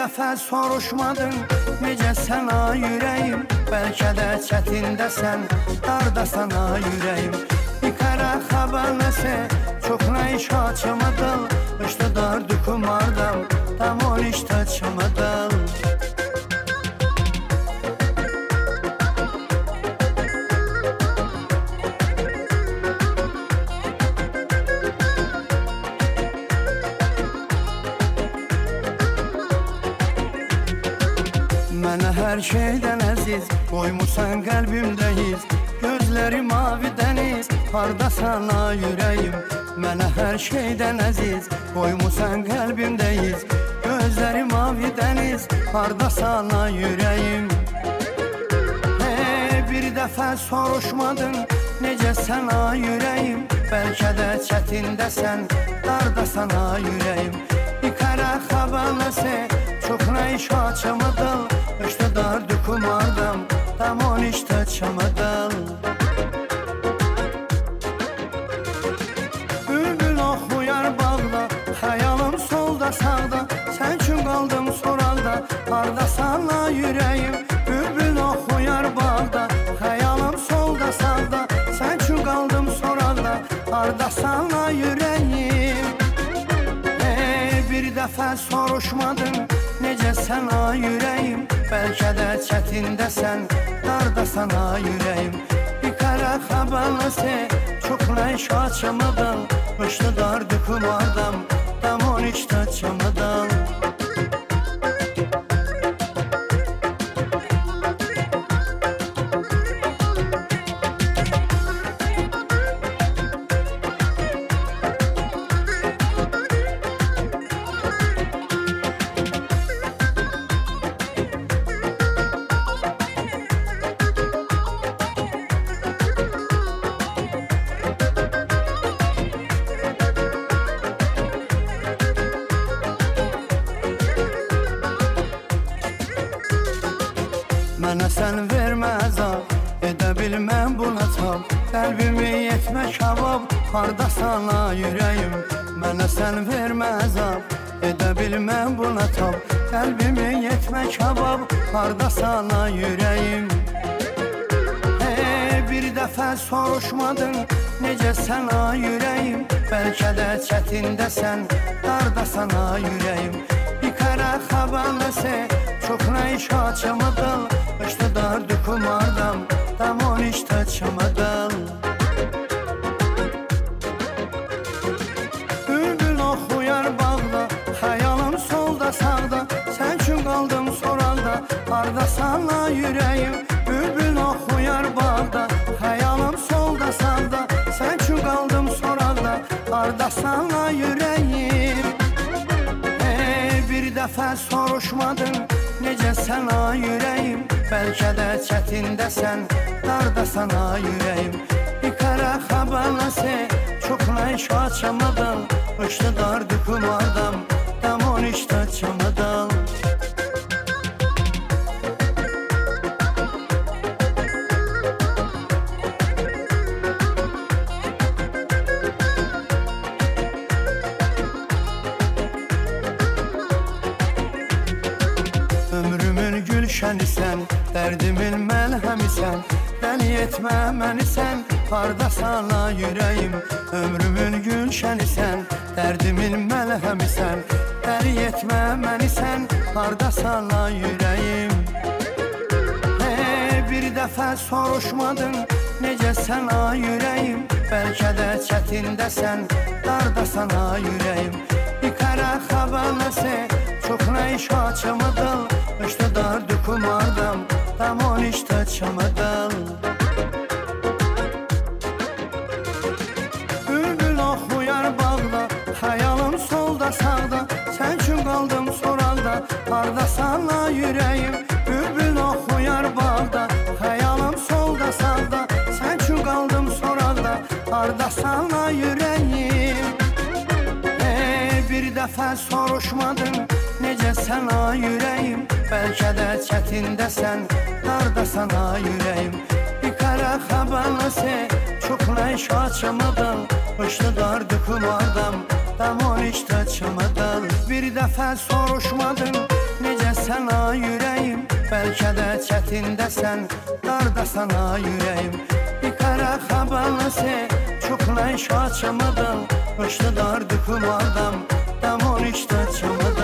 dəfə soruşmadın necə sənə ürəyim, bəlkə də çətindəsən, darda sənə ürəyim. İkara xəbər nəsə, çox nə iş açamadan, işte dardı kumardan, tam on işte çamadan. Mənə hər şeydən əziz, qoymusan qəlbimdə iz. Gözləri mavi dəniz, harda sana ürəyim. Mənə hər şeydən əziz, qoymusan qəlbimdə iz. Gözləri mavi dəniz, harda sana ürəyim. Bir dəfə soruşmadın necə sənə ürəyim, bəlkə də çətindəsən, darda sana ürəyim. İkara xəbər nəsə, çox nə iş açamadan, işte dardı kumardan, tam on işte çamadan. Bülbül oxuyar bağda, xəyalım solda sağda, sən üçün qaldım soralda, harda sana ürəyim. Bülbül oxuyar bağda, xəyalım solda sağda, sən üçün qaldım soralda, harda sana ürəyim. Bir dəfə soruşmadın necə sənə ürəyim, bəlkə də çətindəsən, darda sana ürəyim. İkara xəbər nəsə, çox nə iş açamadan, işte dardı kumardan, tam on işte çamadan. Mənə sən vermə əzab, edə bilməm buna tab. Qəlbimi yetmə kabab, harda sana ürəyim. Mənə sən vermə əzab, edə bilməm buna tab. Qəlbimi yetmə kabab, harda sana ürəyim. Bir dəfə soruşmadın necə sənə ürəyim, bəlkə də çətindəsən, darda sana ürəyim. İkara xəbər nəsə, çox nə iş açamadan, işte dardı kumardan, tam on işte çamadan. Bülbül oxuyar bağda, xəyalım solda sağda, sən üçün qaldım soralda, harda sana ürəyim. Bülbül oxuyar bağda, xəyalım solda sağda, sən üçün qaldım soralda, harda sana ürəyim. Bir dəfə soruşmadın necə sənə ürəyim, bəlkə də çətindəsən, darda sana ürəyim. İkara xəbər nəsə, çox nə iş açamadan, işte dardı kumardan, tam on işte çamadan. Ömrümün gülşənisən, dərdimin məlhəmisən, dəli etmə mənisən, harda sana ürəyim. Ömrümün gülşənisən, dərdimin məlhəmisən, dəli etmə mənisən, harda sana ürəyim. Bir dəfə soruşmadın necə sənə ürəyim, bəlkə də çətindəsən, darda sana ürəyim. İkara xəbər nəsə, çox nə iş açamadan, işte dardı kumardan, tam on işte çamadan. Bülbül oxuyar bağda, xəyalım solda sağda, sən üçün qaldım soralda, harda sana ürəyim. Bülbül oxuyar bağda, xəyalım solda sağda, sən üçün qaldım soralda, harda sana ürəyim. Bir dəfə soruşmadın necə sənə ürəyim, bəlkə də çətindəsən, darda sana ürəyim. İkara xəbər nəsə, çox nə iş açamadan, işte dardı kumardan, tam on işte çamadan. Bir dəfə soruşmadın necə sana yüreğim, bəlkə də çətindəsən, dardasan ha yüreğim. Bir qara xabarlısı, çoxlayış açımıdın, başlı dardı kumardan, damon işte çımıdın.